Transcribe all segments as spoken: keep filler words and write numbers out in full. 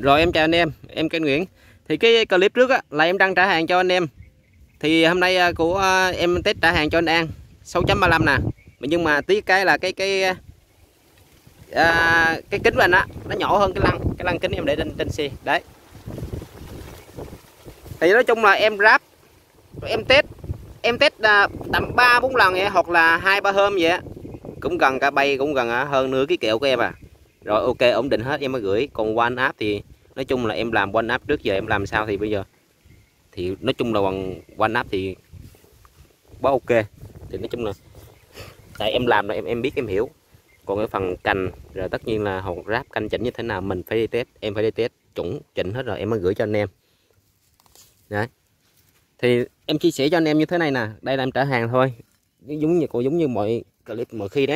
Rồi em chào anh em, em Kênh Nguyễn. Thì cái clip trước á, là em đăng trả hàng cho anh em. Thì hôm nay của em test trả hàng cho anh An sáu chấm ba lăm nè. Nhưng mà tí cái là cái cái à, cái kính của anh á, nó nhỏ hơn cái lăng, cái lăng kính em để trên trên xe. Đấy. Thì nói chung là em ráp, em test, em test à, tầm ba bốn lần vậy, hoặc là hai ba hôm vậy á. Cũng gần cả bay, cũng gần à, hơn nửa cái kẹo của em à. Rồi ok, ổn định hết em mới gửi. Còn one app thì nói chung là em làm one app trước giờ em làm sao thì bây giờ thì nói chung là bằng one app thì quá ok. Thì nói chung là tại em làm là em em biết em hiểu. Còn cái phần cành rồi tất nhiên là hột ráp canh chỉnh như thế nào mình phải đi test, em phải đi test chuẩn chỉnh hết rồi em mới gửi cho anh em. Đấy. Thì em chia sẻ cho anh em như thế này nè, đây là em trả hàng thôi. Giống như cũng giống như mọi clip mọi khi đấy.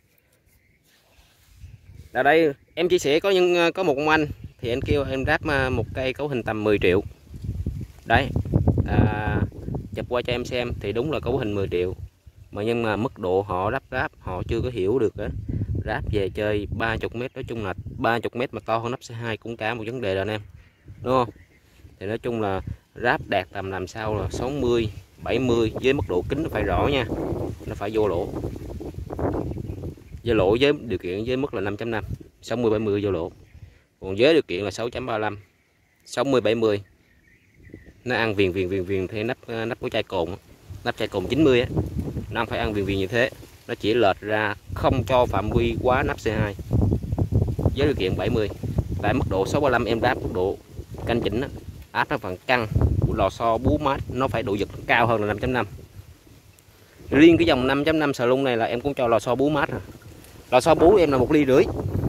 Ở đây em chia sẻ có những có một ông anh thì anh kêu em ráp một cây cấu hình tầm mười triệu. Đấy. À, chụp qua cho em xem thì đúng là cấu hình mười triệu. Mà nhưng mà mức độ họ ráp ráp họ chưa có hiểu được á. Ráp về chơi ba mươi mét, nói chung là ba mươi mét mà to hơn nắp xê hai cũng cả một vấn đề rồi anh em. Đúng không? Thì nói chung là ráp đạt tầm làm sao là sáu mươi, bảy mươi với mức độ kính nó phải rõ nha. Nó phải vô lỗ. Vô lỗ với điều kiện với mức là năm chấm năm, sáu mươi bảy mươi vô lỗ. Còn với điều kiện là sáu chấm ba lăm, sáu mươi bảy mươi. Nó ăn viền viền viền viền theo nắp nắp của chai cồn, nắp chai cồn chín mươi á. Nó phải ăn viền viền như thế. Nó chỉ lệch ra không cho phạm vi quá nắp xê hai. Với điều kiện bảy mươi. Tại mức độ sáu ba lăm em ráp mức độ canh chỉnh á, áp nó phần căng của lò xo bú mát nó phải độ giật cao hơn là năm chấm năm. Riêng cái dòng năm chấm năm sờ lung này là em cũng cho lò xo bú mát rồi. Lò xo bú em là một ly rưỡi.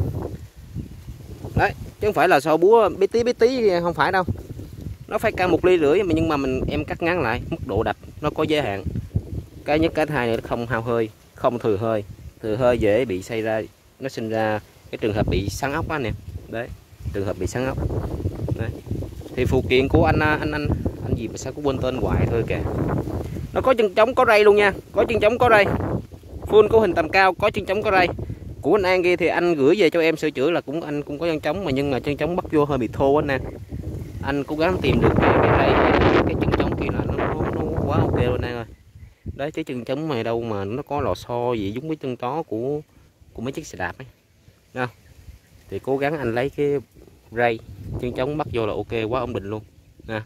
Đấy, chứ không phải là xo búa bí tí bí tí không phải đâu. Nó phải căng một ly rưỡi mà nhưng mà mình em cắt ngắn lại, mức độ đập nó có giới hạn. Cái nhất cái hai này nó không hao hơi, không thừa hơi. Thừa hơi dễ bị xảy ra, nó sinh ra cái trường hợp bị sắn ốc á nè. Đấy, trường hợp bị sắn ốc. Đấy. Thì phụ kiện của anh anh anh anh gì mà sao có quên tên hoài thôi kìa. Nó có chân trống có ray luôn nha, có chân trống có ray. Full cấu hình tầm cao có chân trống có ray. Của anh An kia thì anh gửi về cho em sửa chữa là cũng anh cũng có chân trống mà nhưng mà chân trống bắt vô hơi bị thô anh nè. Anh cố gắng tìm được cái cái ray cái chân trống kia là nó, nó, nó quá ok luôn anh ơi. Đấy, cái chân trống này đâu mà nó có lò xo gì giống với chân chó của của mấy chiếc xe đạp ấy. Đâu. Thì cố gắng anh lấy cái ray chân trống bắt vô là ok, quá ổn định luôn nè.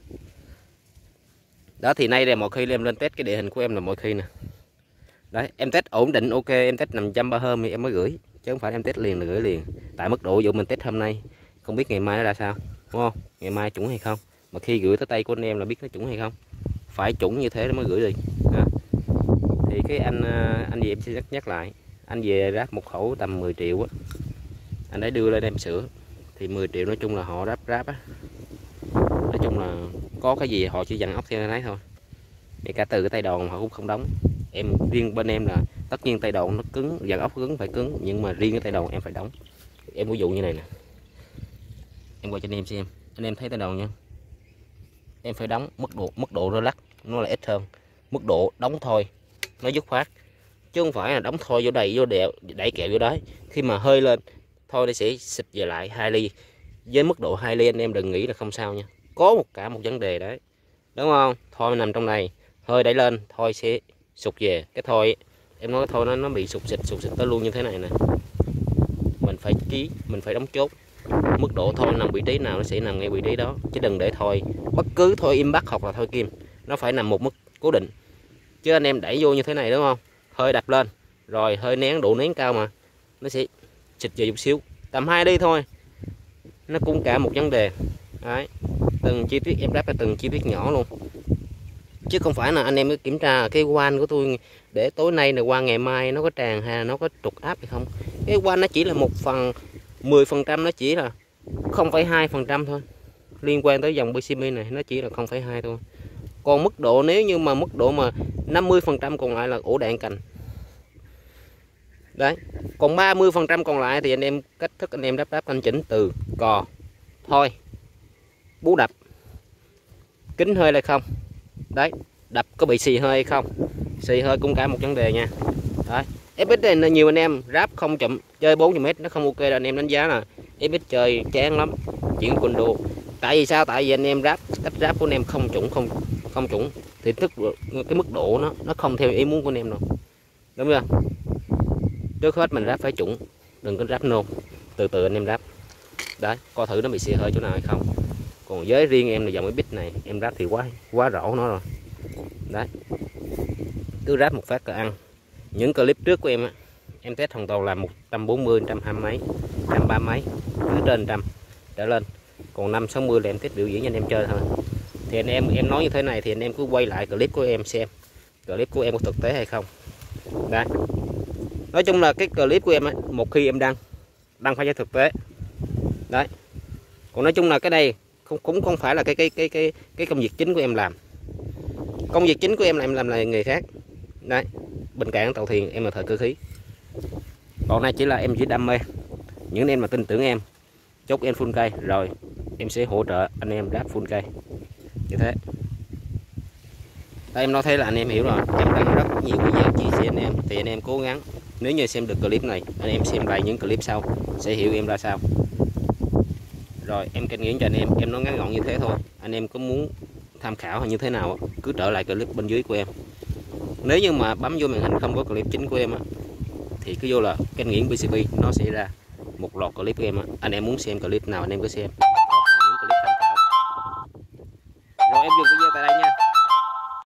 Đó thì nay là mọi khi em lên test cái địa hình của em là mọi khi nè. Đấy, em test ổn định ok, em test nằm trăm ba hôm thì em mới gửi, chứ không phải em test liền là gửi liền. Tại mức độ dụ mình test hôm nay, không biết ngày mai nó ra sao, đúng không? Ngày mai chuẩn hay không? Mà khi gửi tới tay của anh em là biết nó chuẩn hay không. Phải chuẩn như thế nó mới gửi đi. Đó. Thì cái anh anh gì em sẽ nhắc nhắc lại, anh về ráp một khẩu tầm mười triệu á. Anh ấy đưa lên em sửa. Thì mười triệu nói chung là họ ráp ráp á. Nói chung là có cái gì họ chỉ dặn ốc theo đấy thôi. Để cả từ cái tay đòn họ cũng không đóng. Em riêng bên em là tất nhiên tay đòn nó cứng, dàn ốc cứng phải cứng, nhưng mà riêng cái tay đòn em phải đóng. Em ví dụ như này nè, em quay cho anh em xem, anh em thấy tay đòn nha, em phải đóng mức độ mức độ relax nó là ít hơn, mức độ đóng thôi nó dứt khoát, chứ không phải là đóng thôi vô đầy vô đèo đẩy kẹo vô đấy, khi mà hơi lên thôi nó sẽ xịt về lại hai ly. Với mức độ hai ly anh em đừng nghĩ là không sao nha, có một cả một vấn đề đấy, đúng không? Thôi nằm trong này, hơi đẩy lên thôi sẽ sụt về. Cái thôi em nói thôi nó nó bị sụt xịt sụt xịt tới luôn như thế này nè. Mình phải ký, mình phải đóng chốt mức độ thôi nằm vị trí nào nó sẽ nằm ngay vị trí đó, chứ đừng để thôi bất cứ thôi im bắt hoặc là thôi kim, nó phải nằm một mức cố định. Chứ anh em đẩy vô như thế này đúng không, hơi đập lên rồi hơi nén, độ nén cao mà nó sẽ xịt về chút xíu, tầm hai đi thôi nó cũng cả một vấn đề. Đấy, từng chi tiết em đáp là từng chi tiết nhỏ luôn, chứ không phải là anh em cứ kiểm tra cái van của tôi để tối nay là qua ngày mai nó có tràn hay là nó có trục áp hay không. Cái van nó chỉ là một phần mười phần trăm, nó chỉ là không phẩy hai phần trăm thôi, liên quan tới dòng bê xê em này nó chỉ là không phẩy hai thôi. Còn mức độ nếu như mà mức độ mà năm mươi phần trăm còn lại là ổ đạn cành. Đấy, còn ba mươi phần trăm còn lại thì anh em cách thức anh em đáp đáp canh chỉnh từ cò thôi, bú đập, kính hơi hay không. Đấy, đập có bị xì hơi hay không, xì hơi cũng cả một vấn đề nha. Đấy, ép ích này nhiều anh em ráp không chậm chơi bốn mươi mét nó không ok là anh em đánh giá là em ít chơi chán lắm chuyển con đồ. Tại vì sao? Tại vì anh em ráp cách ráp của anh em không chuẩn, không không chuẩn thì thức cái mức độ nó nó không theo ý muốn của anh em đâu, đúng không? Trước hết mình ráp phải chuẩn, đừng có ráp nôn, từ từ anh em ráp đấy, coi thử nó bị xì hơi chỗ nào hay không. Còn với riêng em là dòng cái bit này em ráp thì quá quá rõ nó rồi đấy, cứ ráp một phát là ăn. Những clip trước của em á, em test hoàn toàn là một trăm bốn mươi, một trăm hai mươi mấy, một trăm ba mươi mấy, cứ trên một trăm trở lên. Còn năm sáu mươi là em test biểu diễn cho anh em chơi thôi. Thì anh em em nói như thế này thì anh em cứ quay lại clip của em xem clip của em có thực tế hay không đấy. Nói chung là cái clip của em ấy, một khi em đăng đăng phải cho thực tế đấy. Còn nói chung là cái đây không cũng không phải là cái cái cái cái cái công việc chính của em làm. Công việc chính của em là em làm là nghề khác đấy. Bên cạnh tàu thuyền em là thợ cơ khí, còn này chỉ là em chỉ đam mê. Những anh em mà tin tưởng em, chốt em full cây rồi em sẽ hỗ trợ anh em ráp full cây như thế. Đây, em nói thế là anh em hiểu rồi. Em đang rất nhiều video chia sẻ anh em thì anh em cố gắng, nếu như xem được clip này anh em xem lại những clip sau sẽ hiểu em ra sao. Rồi em kinh nghiệm cho anh em em nói ngắn gọn như thế thôi. Anh em có muốn tham khảo hay như thế nào cứ trở lại clip bên dưới của em. Nếu như mà bấm vô màn hình không có clip chính của em thì cứ vô là kinh nghiệm pê xê bê, nó sẽ ra một loạt clip của em. Anh em muốn xem clip nào anh em cứ xem.